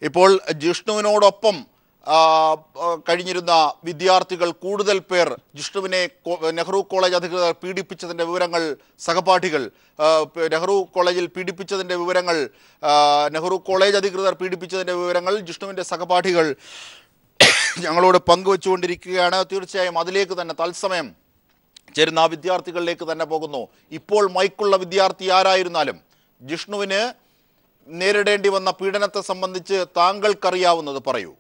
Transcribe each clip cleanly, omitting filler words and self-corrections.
ഇപ്പോൾ ജിഷ്ണുവിനോടൊപ്പം കഴിഞ്ഞിരുന്ന വിദ്യാർത്ഥികൾ കൂടുതൽ പേർ ജിഷ്ണുവിനെ നെഹ്റു കോളേജ് അധികൃതർ പീഡിപ്പിച്ചതിൻ്റെ വിവരങ്ങൾ സഹപാഠികൾ നെഹ്റു കോളേജിൽ പീഡിപ്പിച്ചതിൻ്റെ വിവരങ്ങൾ നെഹ്റു കോളേജ് അധികൃതർ പീഡിപ്പിച്ചതിൻ്റെ വിവരങ്ങൾ ജിഷ്ണുവിൻ്റെ സഹപാഠികൾ ഞങ്ങളോട് പങ്കുവെച്ചുകൊണ്ടിരിക്കുകയാണ്. തീർച്ചയായും അതിലേക്ക് തന്നെ തത്സമയം ചേരുന്ന ആ വിദ്യാർത്ഥികളിലേക്ക് തന്നെ പോകുന്നു. ഇപ്പോൾ മൈക്കുള്ള വിദ്യാർത്ഥി ആരായിരുന്നാലും ജിഷ്ണുവിന് നേരിടേണ്ടി വന്ന പീഡനത്തെ സംബന്ധിച്ച് താങ്കൾക്കറിയാവുന്നത് പറയൂ.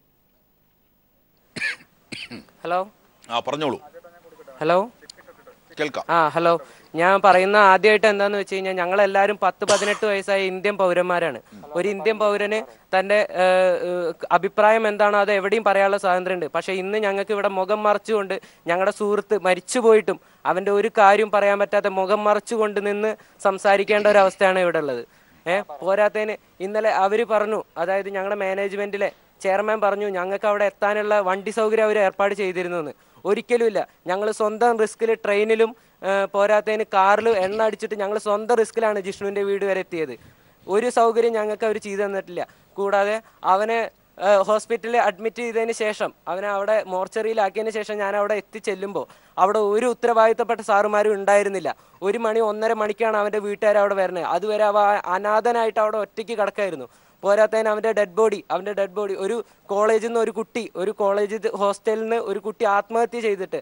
ഹലോ, പറഞ്ഞോളൂ. ഹലോ, കേൾക്കാം. ഹലോ. ഞാൻ പറയുന്ന ആദ്യമായിട്ട് എന്താന്ന് വെച്ച് കഴിഞ്ഞാൽ ഞങ്ങളെല്ലാവരും 10-18 വയസ്സായ ഇന്ത്യൻ പൗരന്മാരാണ്. ഒരു ഇന്ത്യൻ പൗരന് തൻ്റെ അഭിപ്രായം എന്താണോ അത് എവിടെയും പറയാനുള്ള സ്വാതന്ത്ര്യമുണ്ട്. പക്ഷേ ഇന്ന് ഞങ്ങൾക്ക് ഇവിടെ മുഖം മറച്ചുകൊണ്ട് ഞങ്ങളുടെ സുഹൃത്ത് മരിച്ചുപോയിട്ടും അവൻ്റെ ഒരു കാര്യം പറയാൻ പറ്റാതെ മുഖം മറച്ചുകൊണ്ട് നിന്ന് സംസാരിക്കേണ്ട ഒരു അവസ്ഥയാണ് ഇവിടെ ഉള്ളത്. പോരാത്തതിന് ഇന്നലെ അവർ പറഞ്ഞു, അതായത് ഞങ്ങളുടെ മാനേജ്മെൻറ്റിലെ ചെയർമാൻ പറഞ്ഞു ഞങ്ങൾക്ക് അവിടെ എത്താനുള്ള വണ്ടി സൗകര്യം അവർ ഏർപ്പാട് ചെയ്തിരുന്നു. ഒരിക്കലുമില്ല. ഞങ്ങൾ സ്വന്തം റിസ്കിൽ ട്രെയിനിലും പോരാത്തതിന് കാറിലും എണ്ണ അടിച്ചിട്ട് ഞങ്ങൾ സ്വന്തം റിസ്കിലാണ് ജിഷ്ണുവിൻ്റെ വീട് വരെ എത്തിയത്. ഒരു സൗകര്യം ഞങ്ങൾക്ക് അവർ ചെയ്തു തന്നിട്ടില്ല. കൂടാതെ അവനെ ഹോസ്പിറ്റലിൽ അഡ്മിറ്റ് ചെയ്തതിന് ശേഷം അവനെ അവിടെ മോർച്ചറിയിലാക്കിയതിന് ശേഷം ഞാൻ അവിടെ എത്തിച്ചെല്ലുമ്പോൾ അവിടെ ഒരു ഉത്തരവാദിത്തപ്പെട്ട സാറുമാരും ഉണ്ടായിരുന്നില്ല. 1-1:30 മണിക്കാണ് അവൻ്റെ വീട്ടുകാർ അവിടെ വരുന്നത്. അതുവരെ അവ അനാഥനായിട്ട് അവിടെ ഒറ്റയ്ക്ക് കിടക്കായിരുന്നു. പോരാത്തതിന് അവൻ്റെ ഡെഡ് ബോഡി ഒരു കോളേജിൽ നിന്ന് ഒരു കോളേജ് ഹോസ്റ്റലിൽ നിന്ന് ഒരു കുട്ടി ആത്മഹത്യ ചെയ്തിട്ട്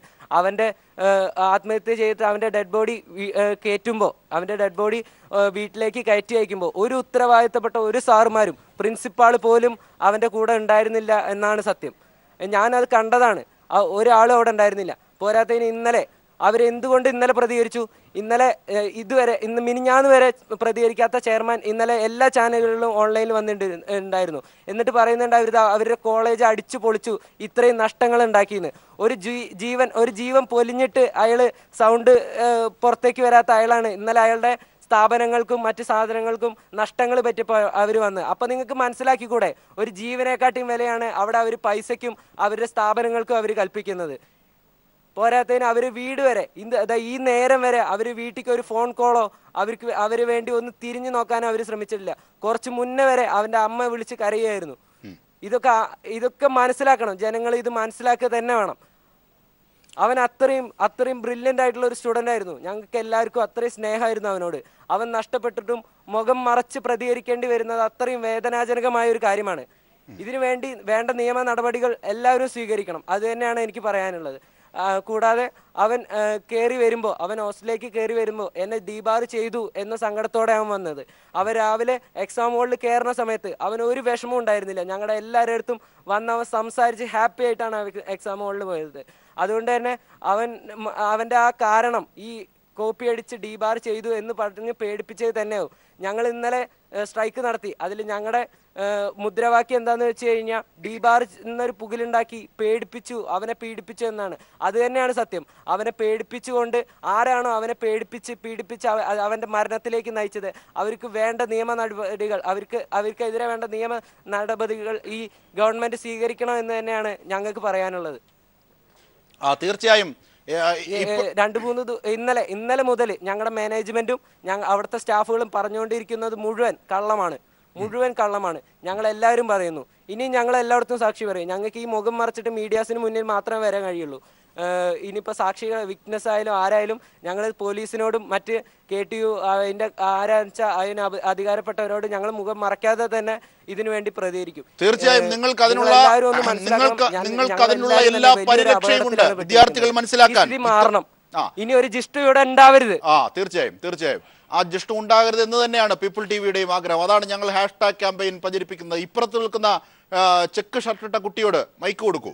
അവൻ്റെ ഡെഡ് ബോഡി കയറ്റുമ്പോൾ അവൻ്റെ ഡെഡ് ബോഡി വീട്ടിലേക്ക് കയറ്റി അയക്കുമ്പോൾ ഒരു ഉത്തരവാദിത്തപ്പെട്ട ഒരു സാറുമാരും പ്രിൻസിപ്പാൾ പോലും അവൻ്റെ കൂടെ ഉണ്ടായിരുന്നില്ല എന്നാണ് സത്യം. ഞാനത് കണ്ടതാണ്. ഒരാളും അവിടെ ഉണ്ടായിരുന്നില്ല. പോരാത്തതിന് ഇന്നലെ അവരെന്തുകൊണ്ട് ഇന്നലെ പ്രതികരിച്ചു? ഇന്ന് മിനിഞ്ഞാന്ന് വരെ പ്രതികരിക്കാത്ത ചെയർമാൻ ഇന്നലെ എല്ലാ ചാനലുകളിലും ഓൺലൈനിൽ വന്നിട്ടുണ്ടായിരുന്നു. എന്നിട്ട് പറയുന്നുണ്ട് അവരുടെ കോളേജ് അടിച്ചു പൊളിച്ചു, ഇത്രയും നഷ്ടങ്ങൾ ഉണ്ടാക്കിയെന്ന്. ഒരു ജീവൻ പൊലിഞ്ഞിട്ട് അയാൾ സൗണ്ട് പുറത്തേക്ക് വരാത്ത അയാളാണ് ഇന്നലെ അയാളുടെ സ്ഥാപനങ്ങൾക്കും മറ്റ് സാധനങ്ങൾക്കും നഷ്ടങ്ങൾ പറ്റിയപ്പോൾ അവർ വന്ന്. അപ്പം നിങ്ങൾക്ക് മനസ്സിലാക്കിക്കൂടെ, ഒരു ജീവനെക്കാട്ടിയും വിലയാണ് അവിടെ അവർ പൈസയ്ക്കും അവരുടെ സ്ഥാപനങ്ങൾക്കും അവർ കൽപ്പിക്കുന്നത്. പോരാത്തതിന് അവർ വീട് വരെ ഈ നേരം വരെ അവർ വീട്ടിലേക്ക് ഒരു ഫോൺ കോളോ അവർ വേണ്ടി ഒന്ന് തിരിഞ്ഞു നോക്കാനോ അവർ ശ്രമിച്ചിട്ടില്ല. കുറച്ച് മുന്നേ വരെ അവൻ്റെ അമ്മ വിളിച്ച് കരയുമായിരുന്നു. ഇതൊക്കെ മനസ്സിലാക്കണം ജനങ്ങൾ, ഇത് മനസ്സിലാക്കുക തന്നെ വേണം. അവൻ അത്രയും ബ്രില്യൻ്റ് ആയിട്ടുള്ള ഒരു സ്റ്റുഡൻ്റ് ആയിരുന്നു. ഞങ്ങൾക്ക് എല്ലാവർക്കും അത്രയും സ്നേഹമായിരുന്നു അവനോട്. അവൻ നഷ്ടപ്പെട്ടിട്ടും മുഖം മറച്ച് പ്രതികരിക്കേണ്ടി വരുന്നത് അത്രയും വേദനാജനകമായ ഒരു കാര്യമാണ്. ഇതിനു വേണ്ട നിയമ നടപടികൾ എല്ലാവരും സ്വീകരിക്കണം. അത് തന്നെയാണ് എനിക്ക് പറയാനുള്ളത്. കൂടാതെ അവൻ അവൻ ഹോസ്റ്റലിലേക്ക് കയറി വരുമ്പോൾ എന്നെ ഡീബാർ ചെയ്തു എന്ന സങ്കടത്തോടെ അവൻ വന്നത്. അവൻ രാവിലെ എക്സാം ഹോളിൽ കയറുന്ന സമയത്ത് അവന് ഒരു വിഷമവും ഉണ്ടായിരുന്നില്ല. ഞങ്ങളുടെ എല്ലാവരുടെ അടുത്തും വന്ന് അവൻ സംസാരിച്ച് ഹാപ്പി ആയിട്ടാണ് എക്സാം ഹോളിൽ പോയത്. അതുകൊണ്ട് തന്നെ അവൻ്റെ ആ കാരണം ഈ കോപ്പി അടിച്ച് ഡീബാർ ചെയ്തു എന്ന് പറഞ്ഞ് പേടിപ്പിച്ചത് തന്നെയാവും. ഞങ്ങൾ ഇന്നലെ സ്ട്രൈക്ക് നടത്തി. അതിൽ ഞങ്ങളുടെ മുദ്രാവാക്യം എന്താണെന്ന് വെച്ച് കഴിഞ്ഞാൽ ഡീബാർ എന്നൊരു പുകിലുണ്ടാക്കി അവനെ പീഡിപ്പിച്ചു എന്നാണ്. അത് തന്നെയാണ് സത്യം. അവനെ പേടിപ്പിച്ചുകൊണ്ട് ആരാണോ അവനെ പീഡിപ്പിച്ച് അവൻ്റെ മരണത്തിലേക്ക് നയിച്ചത് അവർക്ക് വേണ്ട നിയമ നടപടികൾ അവർക്കെതിരെ വേണ്ട നിയമ നടപടികൾ ഈ ഗവൺമെൻറ് സ്വീകരിക്കണം എന്ന് തന്നെയാണ് ഞങ്ങൾക്ക് പറയാനുള്ളത്. തീർച്ചയായും ഇന്നലെ മുതൽ ഞങ്ങളുടെ മാനേജ്മെന്റും അവിടുത്തെ സ്റ്റാഫുകളും പറഞ്ഞുകൊണ്ടിരിക്കുന്നത് മുഴുവൻ കള്ളമാണ്. ഞങ്ങളെല്ലാവരും പറയുന്നു. ഇനി ഞങ്ങൾ എല്ലായിടത്തും സാക്ഷി പറയും. ഞങ്ങൾക്ക് ഈ മുഖം മറച്ചിട്ട് മീഡിയാസിന് മുന്നിൽ മാത്രമേ വരാൻ കഴിയുള്ളൂ. ഇനിയിപ്പോൾ സാക്ഷികൾ വിറ്റ്നസ് ആയാലും ആരായാലും ഞങ്ങൾ പോലീസിനോടും മറ്റ് KTU അതിൻ്റെ ആരാച്ച അതിന് അധികാരപ്പെട്ടവരോട് ഞങ്ങൾ മുഖം മറക്കാതെ തന്നെ ഇതിനു വേണ്ടി പ്രതികരിക്കും. തീർച്ചയായും നിങ്ങൾക്ക് അതിനുള്ള എല്ലാ പരിരക്ഷയുമുണ്ട്. വിദ്യാർത്ഥികൾ മനസ്സിലാക്കാൻ മാറണം. ഇനി ഒരു ജിഷ്ണു ഇവിടെ ഉണ്ടാവരുത്. തീർച്ചയായും ആ ജിഷ്ണു ഉണ്ടാകരുത് എന്ന് തന്നെയാണ് പീപ്പിൾ ടിവിയുടെയും ആഗ്രഹം. അതാണ് ഞങ്ങൾ #ക്യാമ്പയിൻ പ്രചരിപ്പിക്കുന്നത്. ഇപ്പുറത്ത് നിൽക്കുന്ന ചെക്ക് ഷർട്ടിട്ട കുട്ടിയോട് മൈക്ക് കൊടുക്കൂ.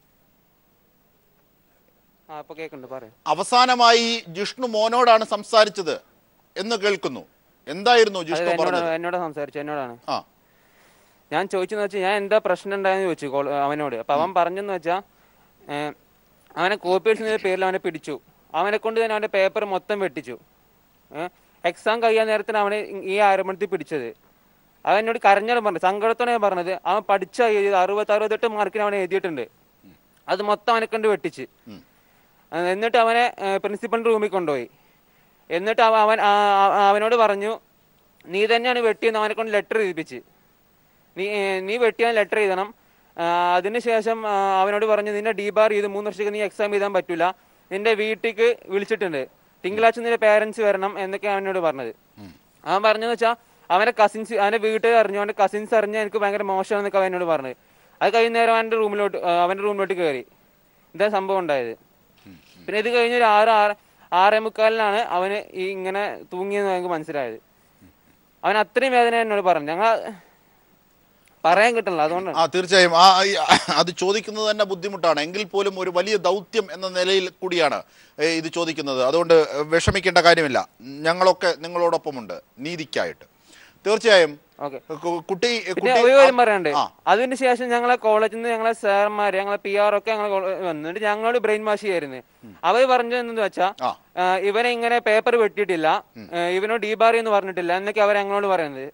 അവസാനമായി ജിഷ്ണു മോനോടാണ് സംസാരിച്ചത് എന്ന് കേൾക്കുന്നു. എന്തായിരുന്നു ജിഷ്ണു പറഞ്ഞത്? എന്നോടാണ്. ഞാൻ ചോദിച്ചെന്ന് വെച്ചാൽ ഞാൻ എന്താ പ്രശ്നം ഉണ്ടായെന്ന് ചോദിച്ചു അവനോട്. അപ്പൊ അവൻ പറഞ്ഞെന്ന് വെച്ചാൽ അവനെ കോപ്പി അടിച്ചതിന്റെ പേരിൽ അവനെ പിടിച്ചു. അവനെ കൊണ്ട് തന്നെ അവന്റെ പേപ്പർ മൊത്തം വെട്ടിച്ചു. എക്സാം കഴിയാൻ നേരത്തിന് അവനെ ഈ ആരംഭത്തിൽ പിടിച്ചത്. അവൻ എന്നോട് കരഞ്ഞാലും പറഞ്ഞു, സങ്കടത്തോടെ ഞാൻ പറഞ്ഞത്. അവൻ പഠിച്ച 60-68 മാർക്കിന് അവനെ എഴുതിയിട്ടുണ്ട്. അത് മൊത്തം അവനെ കൊണ്ട് വെട്ടിച്ച്. എന്നിട്ട് അവനെ പ്രിൻസിപ്പലിൻ്റെ റൂമിൽ കൊണ്ടുപോയി. എന്നിട്ട് അവനോട് പറഞ്ഞു, നീ തന്നെയാണ് വെട്ടിയെന്ന് അവനെ കൊണ്ട് ലെറ്റർ എഴുതിപ്പിച്ച്. നീ വെട്ടിയാൻ ലെറ്റർ എഴുതണം. അതിനുശേഷം അവനോട് പറഞ്ഞു നിന്നെ ഡീബാർ ചെയ്ത് 3 വർഷത്തേക്ക് നീ എക്സാം എഴുതാൻ പറ്റില്ല, നിന്റെ വീട്ടിലേക്ക് വിളിച്ചിട്ടുണ്ട്, തിങ്കളാഴ്ച നിന്റെ പേരൻസ് വരണം എന്നൊക്കെ അവനോട് പറഞ്ഞത്. അവൻ പറഞ്ഞെന്ന് വെച്ചാൽ അവൻ്റെ കസിൻസ്, അവൻ്റെ വീട്ടുകാർ അറിഞ്ഞു, അവൻ്റെ കസിൻസ് അറിഞ്ഞാൽ എനിക്ക് ഭയങ്കര മോശമാണെന്നൊക്കെ അവനോട് പറഞ്ഞത്. അത് കഴിയുന്നേരം അവൻ്റെ റൂമിലോട്ട് കയറി. ഇതാ സംഭവം ഉണ്ടായത്. പിന്നെ ഇത് കഴിഞ്ഞൊരു 6:45 അവന് ഈ ഇങ്ങനെ തൂങ്ങിയെന്ന് ഞങ്ങൾക്ക് മനസ്സിലായത്. അവൻ അത്രയും വേദന എന്നോട് പറഞ്ഞു. ഞങ്ങൾ പറയാൻ കിട്ടില്ല, അതുകൊണ്ട്. തീർച്ചയായും അത് ചോദിക്കുന്നത് തന്നെ ബുദ്ധിമുട്ടാണ്. എങ്കിൽ പോലും ഒരു വലിയ ദൗത്യം എന്ന നിലയിൽ കൂടിയാണ് ഇത് ചോദിക്കുന്നത്. അതുകൊണ്ട് വിഷമിക്കേണ്ട കാര്യമില്ല, ഞങ്ങളൊക്കെ നിങ്ങളോടൊപ്പമുണ്ട് നീതിക്കായിട്ട്. തീർച്ചയായും കുട്ടി ഒരു കാര്യം പറയാണ്ട്, അതിനുശേഷം ഞങ്ങളെ കോളേജിൽ നിന്ന് ഞങ്ങളെ സാർമാര്, ഞങ്ങളെ PR ഒക്കെ ഞങ്ങൾ വന്നിട്ട് ഞങ്ങളോട് ബ്രെയിൻ വാഷ് ചെയ്യായിരുന്നു. അവർ പറഞ്ഞതെന്ന് വെച്ചാൽ ഇവനെ ഇങ്ങനെ പേപ്പർ വെട്ടിയിട്ടില്ല, ഇവനോട് ഡീബാർ എന്ന് പറഞ്ഞിട്ടില്ല എന്നൊക്കെ അവർ ഞങ്ങളോട് പറയുന്നത്.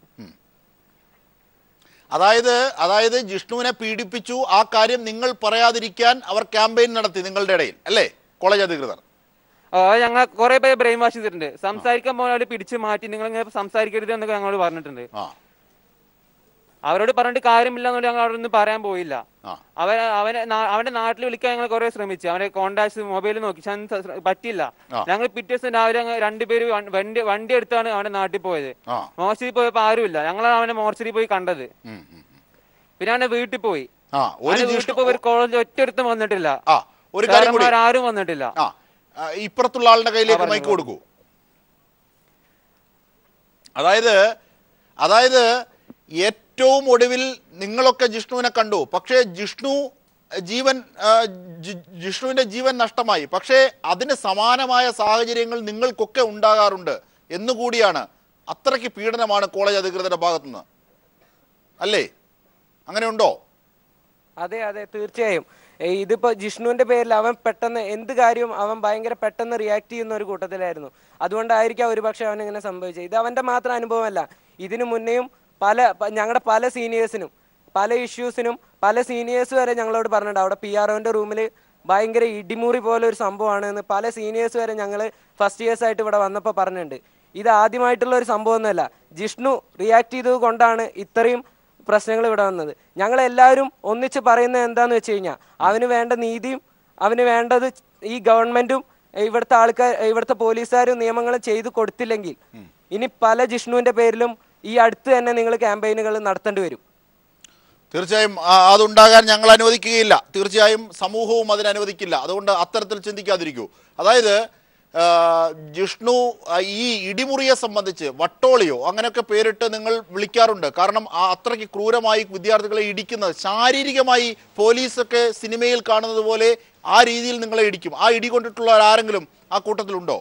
അതായത് ജിഷ്ണുവിനെ പീഡിപ്പിച്ചു, ആ കാര്യം നിങ്ങൾ പറയാതിരിക്കാൻ അവർ ക്യാമ്പയിൻ നടത്തി നിങ്ങളുടെ ഇടയിൽ, അല്ലേ കോളേജ് അധികൃതർ? ഞങ്ങൾ കുറെ പേര് ബ്രെയിൻ വാഷ് ചെയ്തിട്ടുണ്ട്. സംസാരിക്കാൻ പോകുന്ന പിടിച്ചു മാറ്റി നിങ്ങൾ ഇങ്ങനെ സംസാരിക്കരുത് എന്നൊക്കെ ഞങ്ങളോട് പറഞ്ഞിട്ടുണ്ട്. അവരോട് പറഞ്ഞിട്ട് കാര്യമില്ല എന്നുകൊണ്ട് ഞങ്ങൾ അവിടെ ഒന്നും പറയാൻ പോയില്ല. അവന്റെ നാട്ടിൽ വിളിക്കാൻ ഞങ്ങൾ കുറെ ശ്രമിച്ചു, അവന്റെ കോണ്ടാക്ട്സ് മൊബൈലിൽ നോക്കി, പറ്റില്ല. ഞങ്ങൾ പിറ്റേ ദിവസം രാവിലെ 2 പേര് വണ്ടി എടുത്താണ് അവന്റെ നാട്ടിൽ പോയത്. മോർച്ചറി പോയപ്പോ ആരുമില്ല, ഞങ്ങളാണ് അവന്റെ മോർച്ചറി പോയി കണ്ടത്. പിന്നെ അവന്റെ വീട്ടിൽ പോയി. വീട്ടിൽ പോയി കോളേജിൽ ഒറ്റ വന്നിട്ടില്ല, ആരും വന്നിട്ടില്ല. ഇപ്പുറത്തുള്ള ആളുടെ കയ്യിലേക്ക് മൈക്ക് കൊടുക്കൂ. അതായത് ഏറ്റവും ഒടുവിൽ നിങ്ങളൊക്കെ ജിഷ്ണുവിനെ കണ്ടു, പക്ഷേ ജിഷ്ണുവിന്റെ ജീവൻ നഷ്ടമായി. പക്ഷേ അതിന് സമാനമായ സാഹചര്യങ്ങൾ നിങ്ങൾക്കൊക്കെ ഉണ്ടാകാറുണ്ട് എന്നുകൂടിയാണ്. അത്രയ്ക്ക് പീഡനമാണ് കോളേജ് അധികൃതരുടെ ഭാഗത്തുനിന്ന്, അല്ലേ? അങ്ങനെയുണ്ടോ? അതെ, തീർച്ചയായും. ഇതിപ്പോ ജിഷ്ണുവിന്റെ പേരിൽ അവൻ പെട്ടെന്ന് എന്ത് കാര്യവും അവൻ ഭയങ്കര പെട്ടെന്ന് റിയാക്ട് ചെയ്യുന്ന ഒരു കൂട്ടത്തിലായിരുന്നു. അതുകൊണ്ടായിരിക്കാം ഒരുപക്ഷെ അവൻ ഇങ്ങനെ സംഭവിച്ചത്. ഇത് അവന്റെ മാത്രം അനുഭവമല്ല, ഇതിനു മുന്നേയും ഞങ്ങളുടെ പല സീനിയേഴ്സിനും പല ഇഷ്യൂസിനും പല സീനിയേഴ്സ് വരെ ഞങ്ങളോട് പറഞ്ഞിട്ടുണ്ട്. അവിടെ PROന്റെ റൂമിൽ ഭയങ്കര ഇടിമുറി പോലെ ഒരു സംഭവമാണ് എന്ന് പല സീനിയേഴ്സ് വരെ ഞങ്ങൾ ഫസ്റ്റ് ഇയേഴ്സ് ആയിട്ട് ഇവിടെ വന്നപ്പോൾ പറഞ്ഞിട്ടുണ്ട്. ഇത് ആദ്യമായിട്ടുള്ള ഒരു സംഭവമൊന്നുമല്ല. ജിഷ്ണു റിയാക്ട് ചെയ്തത് കൊണ്ടാണ് ഇത്രയും പ്രശ്നങ്ങൾ ഇവിടെ വന്നത്. ഞങ്ങളെല്ലാവരും ഒന്നിച്ച് പറയുന്നത് എന്താന്ന് വെച്ച് കഴിഞ്ഞാൽ അവന് വേണ്ട നീതിയും അവന് വേണ്ടത് ഈ ഗവൺമെന്റും ഇവിടുത്തെ പോലീസുകാരും നിയമങ്ങളും ചെയ്തു കൊടുത്തില്ലെങ്കിൽ ഇനി പല ജിഷ്ണുവിന്റെ പേരിലും ഈ അടുത്ത് തന്നെ നിങ്ങൾ ക്യാമ്പയിനുകൾ നടത്തേണ്ടി വരും. തീർച്ചയായും അതുണ്ടാകാൻ ഞങ്ങൾ അനുവദിക്കുകയില്ല. തീർച്ചയായും സമൂഹവും അതിനനുവദിക്കില്ല. അതുകൊണ്ട് അത്തരത്തിൽ ചിന്തിക്കാതിരിക്കൂ. അതായത് ജിഷ്ണു ഈ ഇടിമുറിയെ സംബന്ധിച്ച് വട്ടോളിയോ അങ്ങനെയൊക്കെ പേരിട്ട് നിങ്ങൾ വിളിക്കാറുണ്ട്. കാരണം അത്രയ്ക്ക് ക്രൂരമായി വിദ്യാർത്ഥികളെ ഇടിക്കുന്നത്, ശാരീരികമായി പോലീസൊക്കെ സിനിമയിൽ കാണുന്നത് പോലെ ആ രീതിയിൽ നിങ്ങളെ ഇടിക്കും. ആ ഇടി കൊണ്ടിട്ടുള്ള ആരെങ്കിലും ആ കൂട്ടത്തിലുണ്ടോ?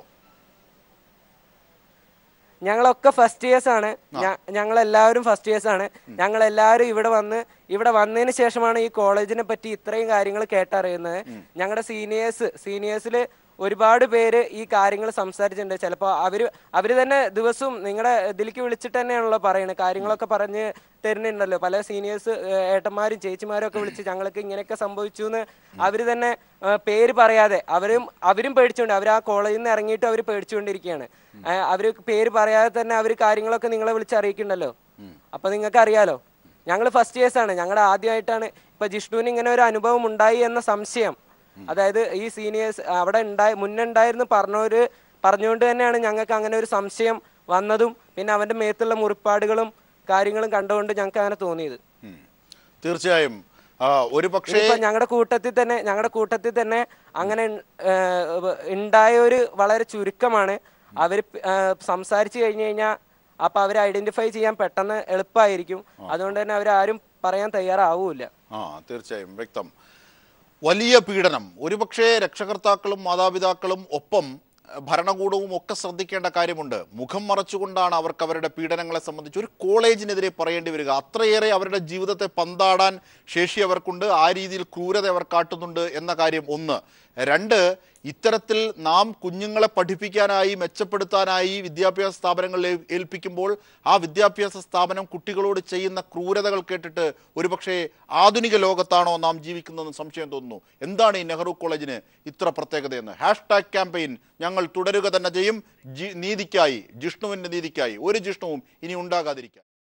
ഞങ്ങളൊക്കെ ഫസ്റ്റ് ഇയേഴ്സ് ആണ്. ഞങ്ങളെല്ലാവരും ഫസ്റ്റ് ഇയേഴ്സ് ആണ്. ഞങ്ങളെല്ലാവരും ഇവിടെ വന്നതിന് ശേഷമാണ് ഈ കോളേജിനെ പറ്റി ഇത്രയും കാര്യങ്ങൾ കേട്ടറിയുന്നത്. ഞങ്ങളുടെ സീനിയേഴ്സിൽ ഒരുപാട് പേര് ഈ കാര്യങ്ങൾ സംസാരിച്ചിട്ടുണ്ട്. ചിലപ്പോൾ അവര് തന്നെ ദിവസവും നിങ്ങളുടെ ഇതിലേക്ക് വിളിച്ചിട്ട് തന്നെയാണല്ലോ പറയുന്നത്, കാര്യങ്ങളൊക്കെ പറഞ്ഞ് തരുന്നുണ്ടല്ലോ. പല സീനിയേഴ്സ് ഏട്ടന്മാരും ചേച്ചിമാരും ഒക്കെ വിളിച്ച് ഞങ്ങൾക്ക് ഇങ്ങനെയൊക്കെ സംഭവിച്ചു എന്ന് അവര് തന്നെ പേര് പറയാതെ അവരും പേടിച്ചുകൊണ്ട് അവർ ആ കോളേജിൽ നിന്ന് ഇറങ്ങിയിട്ട് അവർ പേടിച്ചുകൊണ്ടിരിക്കുകയാണ്. അവര് പേര് പറയാതെ തന്നെ അവർ കാര്യങ്ങളൊക്കെ നിങ്ങളെ വിളിച്ച് അറിയിക്കുന്നുണ്ടല്ലോ. അപ്പൊ നിങ്ങൾക്ക് അറിയാലോ, ഞങ്ങൾ ഫസ്റ്റ് ഇയേഴ്സ് ആണ്. ഞങ്ങളുടെ ആദ്യമായിട്ടാണ് ഇപ്പൊ ജിഷ്ണുവിന് ഇങ്ങനെ ഒരു അനുഭവം ഉണ്ടായി എന്ന സംശയം, അതായത് ഈ സീനിയേഴ്സ് അവിടെ മുന്നേ ഉണ്ടായിരുന്നു പറഞ്ഞുകൊണ്ട് തന്നെയാണ് ഞങ്ങൾക്ക് അങ്ങനെ ഒരു സംശയം വന്നതും പിന്നെ അവന്റെ മേത്തുള്ള മുറിപ്പാടുകളും കാര്യങ്ങളും കണ്ടുകൊണ്ട് ഞങ്ങൾക്ക് അങ്ങനെ തോന്നിയത്. തീർച്ചയായും ഒരു പക്ഷേ ഞങ്ങളുടെ കൂട്ടത്തിൽ തന്നെ അങ്ങനെ ഉണ്ടായൊരു വളരെ ചുരുക്കമാണ്. അവർ സംസാരിച്ചു കഴിഞ്ഞു കഴിഞ്ഞാൽ അപ്പൊ അവരെ ഐഡന്റിഫൈ ചെയ്യാൻ പെട്ടെന്ന് എളുപ്പമായിരിക്കും. അതുകൊണ്ട് തന്നെ അവരാരും പറയാൻ തയ്യാറാവൂല. തീർച്ചയായും വ്യക്തം. വലിയ പീഡനം. ഒരുപക്ഷെ രക്ഷകർത്താക്കളും മാതാപിതാക്കളും ഒപ്പം ഭരണകൂടവും ഒക്കെ ശ്രദ്ധിക്കേണ്ട കാര്യമുണ്ട്. മുഖം മറച്ചുകൊണ്ടാണ് അവർക്ക് അവരുടെ പീഡനങ്ങളെ സംബന്ധിച്ച് ഒരു കോളേജിനെതിരെ പറയേണ്ടി വരിക. അത്രയേറെ അവരുടെ ജീവിതത്തെ പന്താടാൻ ശേഷി അവർക്കുണ്ട്. ആ രീതിയിൽ ക്രൂരത അവർ കാട്ടുന്നുണ്ട് എന്ന കാര്യം ഒന്ന്. രണ്ട്, ഇത്തരത്തിൽ നാം കുഞ്ഞുങ്ങളെ പഠിപ്പിക്കാനായി മെച്ചപ്പെടുത്താനായി വിദ്യാഭ്യാസ സ്ഥാപനങ്ങളിൽ ഏൽപ്പിക്കുമ്പോൾ ആ വിദ്യാഭ്യാസ സ്ഥാപനം കുട്ടികളോട് ചെയ്യുന്ന ക്രൂരതകൾ കേട്ടിട്ട് ഒരുപക്ഷെ ആധുനിക ലോകത്താണോ നാം ജീവിക്കുന്നതെന്ന് സംശയം തോന്നുന്നു. എന്താണ് ഈ നെഹ്റു കോളേജിന് ഇത്ര പ്രത്യേകതയെന്ന്? #ക്യാമ്പയിൻ ഞങ്ങൾ തുടരുക തന്നെ ചെയ്യും. നീതിക്കായി, ജിഷ്ണുവിൻ്റെ നീതിക്കായി. ഒരു ജിഷ്ണുവും ഇനി ഉണ്ടാകാതിരിക്കാൻ.